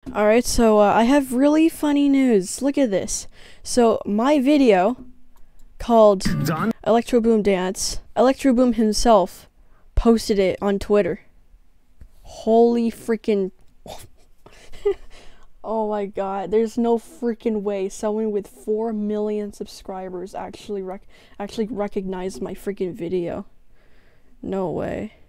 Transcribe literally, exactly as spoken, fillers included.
Alright, so uh, I have really funny news. Look at this. So, my video called Done. ElectroBoom Dance, ElectroBoom himself posted it on Twitter. Holy freaking... Oh my god, there's no freaking way someone with four million subscribers actually rec actually recognized my freaking video. No way.